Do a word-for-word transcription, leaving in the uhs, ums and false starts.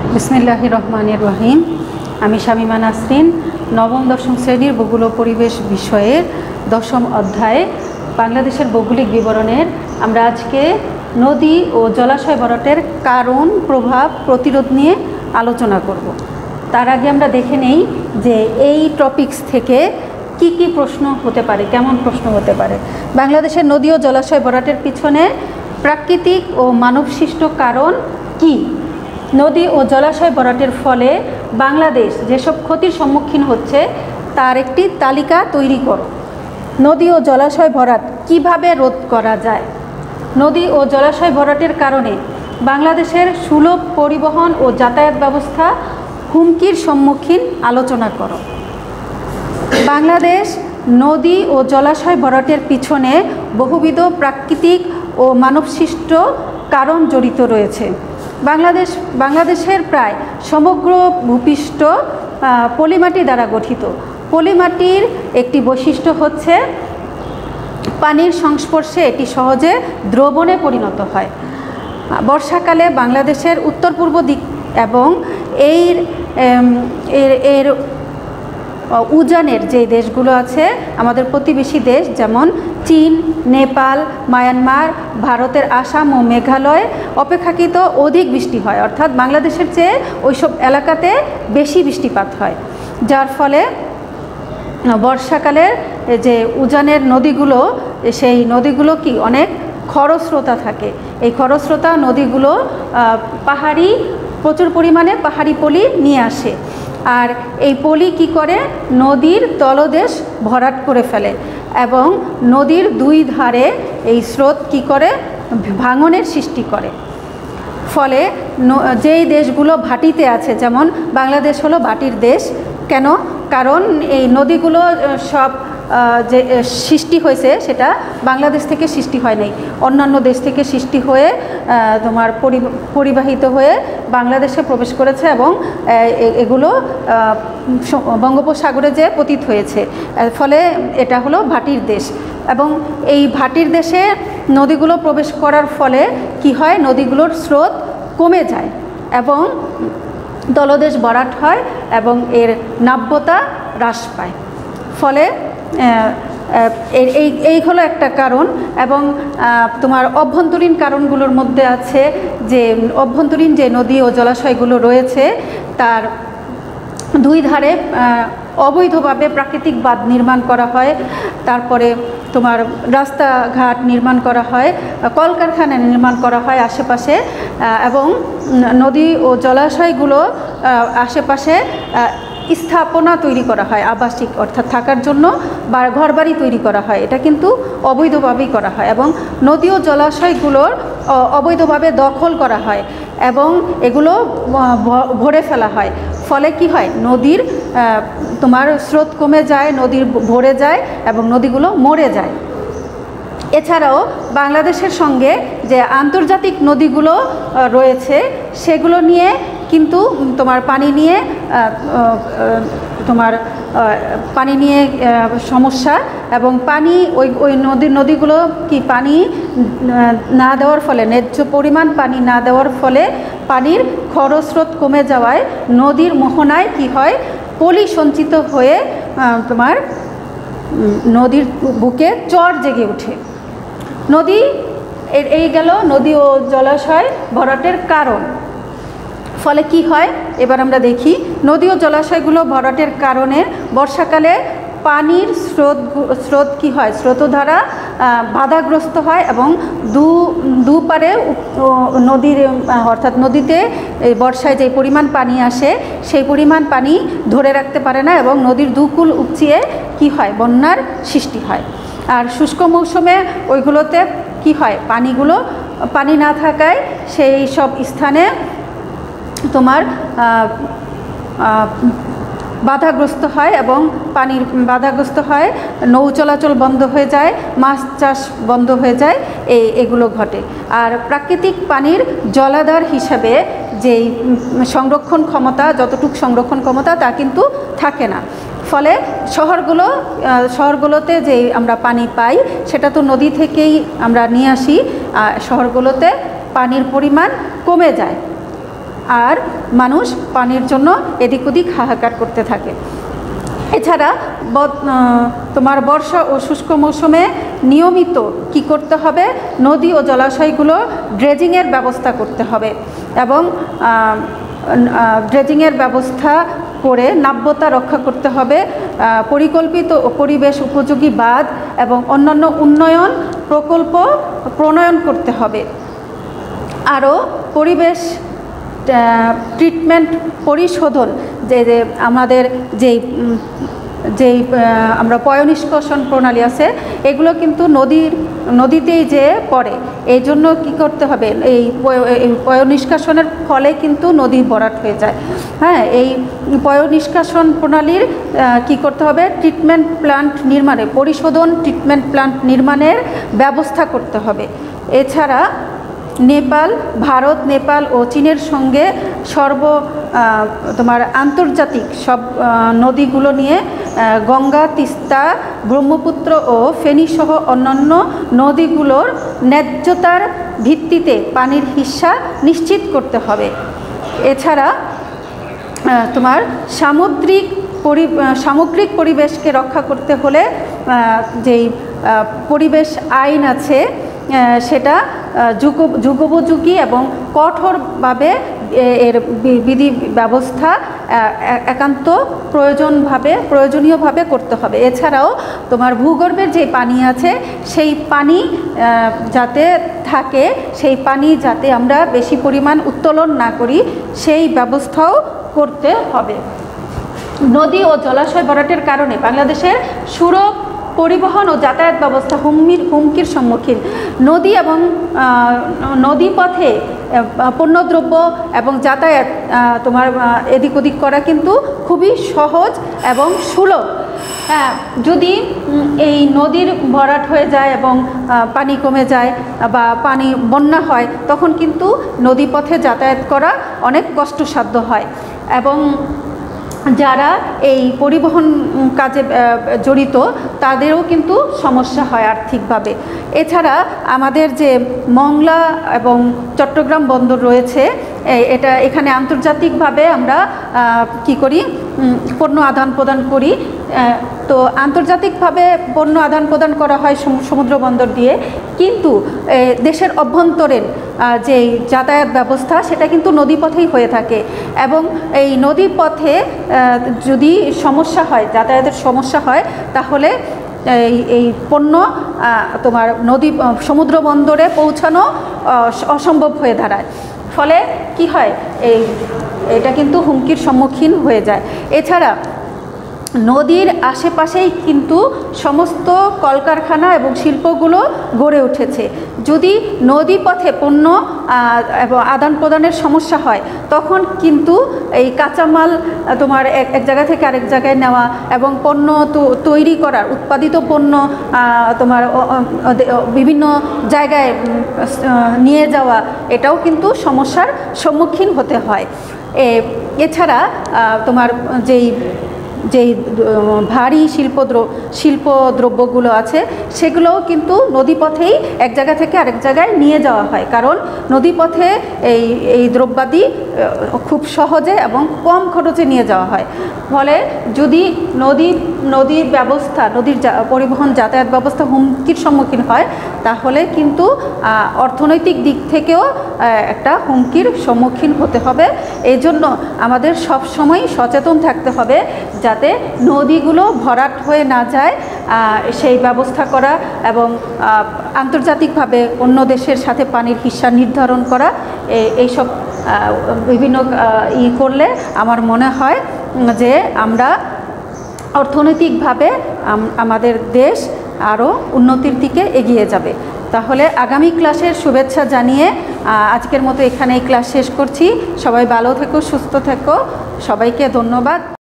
বিসমিল্লাহির রহমানির রহিম। আমি শামিমা নাসরিন, নবম দশম শ্রেণীর ভূগোল ও পরিবেশ বিষয়ের দশম অধ্যায়ে বাংলাদেশের ভৌগোলিক বিবরণের আমরা আজকে নদী ও জলাশয় ভরাটের কারণ, প্রভাব, প্রতিরোধ নিয়ে আলোচনা করব। তার আগে আমরা দেখে নেই যে এই টপিকস থেকে কি কি প্রশ্ন হতে পারে, কেমন প্রশ্ন হতে পারে। বাংলাদেশের নদী ও জলাশয় ভরাটের পিছনে প্রাকৃতিক ও মানবসৃষ্ট কারণ কি? নদী ও জলাশয় ভরাটের ফলে বাংলাদেশ যেসব ক্ষতির সম্মুখীন হচ্ছে তার একটি তালিকা তৈরি করো। নদী ও জলাশয় ভরাট কিভাবে রোধ করা যায়? নদী ও জলাশয় ভরাটের কারণে বাংলাদেশের সুলভ পরিবহন ও যাতায়াত ব্যবস্থা হুমকির সম্মুখীন আলোচনা করো। বাংলাদেশ নদী ও জলাশয় ভরাটের পিছনে বহুবিধ প্রাকৃতিক ও মানবসৃষ্ট কারণ জড়িত রয়েছে। বাংলাদেশ বাংলাদেশের প্রায় সমগ্র ভূপৃষ্ঠ পলিমাটি দ্বারা গঠিত। পলিমাটির একটি বৈশিষ্ট্য হচ্ছে পানির সংস্পর্শে এটি সহজে দ্রবণে পরিণত হয়। বর্ষাকালে বাংলাদেশের উত্তর পূর্ব দিক এবং এর এর এর উজানের যে দেশগুলো আছে, আমাদের প্রতিবেশী দেশ যেমন চীন, নেপাল, মায়ানমার, ভারতের আসাম ও মেঘালয় অপেক্ষাকৃত অধিক বৃষ্টি হয়, অর্থাৎ বাংলাদেশের চেয়ে ওইসব এলাকাতে বেশি বৃষ্টিপাত হয়, যার ফলে বর্ষাকালের যে উজানের নদীগুলো, সেই নদীগুলো কি অনেক খরস্রোতা থাকে। এই খরস্রোতা নদীগুলো পাহাড়ি প্রচুর পরিমাণে পাহাড়ি পলি নিয়ে আসে, আর এই পলি কি করে নদীর তলদেশ ভরাট করে ফেলে এবং নদীর দুই ধারে এই স্রোত কি করে ভাঙনের সৃষ্টি করে। ফলে যেই দেশগুলো ভাটিতে আছে, যেমন বাংলাদেশ হলো ভাটির দেশ। কেন? কারণ এই নদীগুলো সব যে সৃষ্টি হয়েছে সেটা বাংলাদেশ থেকে সৃষ্টি হয় নাই, অন্যান্য দেশ থেকে সৃষ্টি হয়ে তোমার পরিবাহিত হয়ে বাংলাদেশে প্রবেশ করেছে এবং এগুলো বঙ্গোপসাগরে যে পতিত হয়েছে। ফলে এটা হলো ভাটির দেশ, এবং এই ভাটির দেশে নদীগুলো প্রবেশ করার ফলে কি হয়, নদীগুলোর স্রোত কমে যায় এবং তলদেশ ভরাট হয় এবং এর নাব্যতা হ্রাস পায়। ফলে এই এই হলো একটা কারণ। এবং তোমার অভ্যন্তরীণ কারণগুলোর মধ্যে আছে যে অভ্যন্তরীণ যে নদী ও জলাশয়গুলো রয়েছে তার দুই ধারে অবৈধভাবে প্রাকৃতিক বাঁধ নির্মাণ করা হয়, তারপরে তোমার রাস্তাঘাট নির্মাণ করা হয়, কলকারখানা নির্মাণ করা হয় আশেপাশে, এবং নদী ও জলাশয়গুলো আশেপাশে স্থাপনা তৈরি করা হয় আবাসিক, অর্থাৎ থাকার জন্য বা ঘরবাড়ি তৈরি করা হয়। এটা কিন্তু অবৈধভাবেই করা হয় এবং নদী ও জলাশয়গুলোর অবৈধভাবে দখল করা হয় এবং এগুলো ভরে ফেলা হয়। ফলে কি হয়, নদীর তোমার স্রোত কমে যায়, নদীর ভরে যায় এবং নদীগুলো মরে যায়। এছাড়াও বাংলাদেশের সঙ্গে যে আন্তর্জাতিক নদীগুলো রয়েছে সেগুলো নিয়ে কিন্তু তোমার পানি নিয়ে তোমার পানি নিয়ে সমস্যা, এবং পানি ওই ওই নদীর নদীগুলো কি পানি না দেওয়ার ফলে, ন্যায্য পরিমাণ পানি না দেওয়ার ফলে পানির খরস্রোত কমে যাওয়ায় নদীর মোহনায় কি হয়, পলি সঞ্চিত হয়ে তোমার নদীর বুকে চর জেগে ওঠে। নদী এই গেল নদী ও জলাশয় ভরাটের কারণ। ফলে কি হয় এবার আমরা দেখি, নদী ও জলাশয়গুলো ভরাটের কারণে বর্ষাকালে পানির স্রোত স্রোত কি হয়, স্রোতধারা বাধাগ্রস্ত হয় এবং দু দুপারে নদীর অর্থাৎ নদীতে বর্ষায় যে পরিমাণ পানি আসে সেই পরিমাণ পানি ধরে রাখতে পারে না এবং নদীর দুকুল উপচিয়ে কি হয়, বন্যার সৃষ্টি হয়। আর শুষ্ক মৌসুমে ওইগুলোতে কি হয়, পানিগুলো পানি না থাকায় সেই সব স্থানে তোমার বাধাগ্রস্ত হয় এবং পানির বাধাগ্রস্ত হয়, নৌ চলাচল বন্ধ হয়ে যায়, মাছ চাষ বন্ধ হয়ে যায়, এই এগুলো ঘটে। আর প্রাকৃতিক পানির জলাধার হিসাবে যেই সংরক্ষণ ক্ষমতা, যতটুকু সংরক্ষণ ক্ষমতা তা কিন্তু থাকে না। ফলে শহরগুলো শহরগুলোতে যে আমরা পানি পাই সেটা তো নদী থেকেই আমরা নিয়ে আসি, শহরগুলোতে পানির পরিমাণ কমে যায়। আর মানুষ পানির জন্য এদিক ওদিক হাহাকার করতে থাকে। এছাড়া তোমার বর্ষা ও শুষ্ক মৌসুমে নিয়মিত কি করতে হবে, নদী ও জলাশয়গুলো ড্রেজিংয়ের ব্যবস্থা করতে হবে এবং ড্রেজিংয়ের ব্যবস্থা করে নাব্যতা রক্ষা করতে হবে। পরিকল্পিত ও পরিবেশ উপযোগী বাঁধ এবং অন্যান্য উন্নয়ন প্রকল্প প্রণয়ন করতে হবে। আরও পরিবেশ ট্রিটমেন্ট পরিশোধন, যে যে আমাদের যেই যেই আমরা পয়ঃনিষ্কাশন প্রণালী আছে, এগুলো কিন্তু নদীর নদীতেই যে পড়ে, এই জন্য কী করতে হবে, এই পয়ঃনিষ্কাশনের ফলে কিন্তু নদী ভরাট হয়ে যায়। হ্যাঁ, এই পয়ঃনিষ্কাশন প্রণালীর কি করতে হবে, ট্রিটমেন্ট প্ল্যান্ট নির্মাণে, পরিশোধন ট্রিটমেন্ট প্ল্যান্ট নির্মাণের ব্যবস্থা করতে হবে। এছাড়া নেপাল, ভারত, নেপাল ও চীনের সঙ্গে সর্ব তোমার আন্তর্জাতিক সব নদীগুলো নিয়ে গঙ্গা, তিস্তা, ব্রহ্মপুত্র ও ফেনীসহ অন্যান্য নদীগুলোর ন্যায্যতার ভিত্তিতে পানির হিস্যা নিশ্চিত করতে হবে। এছাড়া তোমার সামুদ্রিক পরি সামগ্রিক পরিবেশকে রক্ষা করতে হলে যেই পরিবেশ আইন আছে সেটা যুগ যুগোপযোগী এবং কঠোরভাবে এর বিধি ব্যবস্থা একান্ত প্রয়োজনভাবে প্রয়োজনীয়ভাবে করতে হবে। এছাড়াও তোমার ভূগর্ভের যে পানি আছে সেই পানি যাতে থাকে, সেই পানি যাতে আমরা বেশি পরিমাণ উত্তোলন না করি, সেই ব্যবস্থাও করতে হবে। নদী ও জলাশয় ভরাটের কারণে বাংলাদেশের সুরক্ষা, পরিবহন ও যাতায়াত ব্যবস্থা হুমকির হুমকির সম্মুখীন। নদী এবং নদী পথে পণ্যদ্রব্য এবং যাতায়াত তোমার এদিক ওদিক করা কিন্তু খুবই সহজ এবং সুলভ। হ্যাঁ, যদি এই নদীর ভরাট হয়ে যায় এবং পানি কমে যায় বা পানি বন্যা হয়, তখন কিন্তু নদী পথে যাতায়াত করা অনেক কষ্টসাধ্য হয় এবং যারা এই পরিবহন কাজে জড়িত তাদেরও কিন্তু সমস্যা হয় আর্থিকভাবে। এছাড়া আমাদের যে মংলা এবং চট্টগ্রাম বন্দর রয়েছে, এটা এখানে আন্তর্জাতিকভাবে আমরা কি করি, পণ্য আদান প্রদান করি। তো আন্তর্জাতিকভাবে পণ্য আদান প্রদান করা হয় সমুদ্র বন্দর দিয়ে, কিন্তু দেশের অভ্যন্তরীণ যেই যাতায়াত ব্যবস্থা সেটা কিন্তু নদীপথেই হয়ে থাকে এবং এই নদীপথে যদি সমস্যা হয়, যাতায়াতের সমস্যা হয়, তাহলে এই এই পণ্য তোমার নদী সমুদ্র বন্দরে পৌঁছানো অসম্ভব হয়ে দাঁড়ায়। ফলে কি হয়, এই এটা কিন্তু হুমকির সম্মুখীন হয়ে যায়। এছাড়া নদীর আশেপাশেই কিন্তু সমস্ত কলকারখানা এবং শিল্পগুলো গড়ে উঠেছে। যদি নদী পথে পণ্য এবং আদান প্রদানের সমস্যা হয়, তখন কিন্তু এই কাঁচামাল তোমার এক এক জায়গা থেকে আরেক জায়গায় নেওয়া এবং পণ্য তৈরি করার, উৎপাদিত পণ্য তোমার বিভিন্ন জায়গায় নিয়ে যাওয়া, এটাও কিন্তু সমস্যার সম্মুখীন হতে হয়। এছাড়া তোমার যেই যেই ভারী শিল্পদ্র শিল্প দ্রব্যগুলো আছে সেগুলোও কিন্তু নদীপথেই এক জায়গা থেকে আরেক জায়গায় নিয়ে যাওয়া হয়, কারণ নদীপথে এই এই দ্রব্যাদি খুব সহজে এবং কম খরচে নিয়ে যাওয়া হয়। ফলে যদি নদী নদীর ব্যবস্থা নদীর পরিবহন যাতায়াত ব্যবস্থা হুমকির সম্মুখীন হয়, তাহলে কিন্তু অর্থনৈতিক দিক থেকেও একটা হুমকির সম্মুখীন হতে হবে। এই জন্য আমাদের সব সময় সচেতন থাকতে হবে যাতে নদীগুলো ভরাট হয়ে না যায়, সেই ব্যবস্থা করা এবং আন্তর্জাতিকভাবে অন্য দেশের সাথে পানির হিস্যা নির্ধারণ করা, এইসব বিভিন্ন ই করলে আমার মনে হয় যে আমরা অর্থনৈতিকভাবে আমাদের দেশ আরও উন্নতির দিকে এগিয়ে যাবে। তাহলে আগামী ক্লাসের শুভেচ্ছা জানিয়ে আজকের মতো এখানেই ক্লাস শেষ করছি। সবাই ভালো থেকো, সুস্থ থেকো, সবাইকে ধন্যবাদ।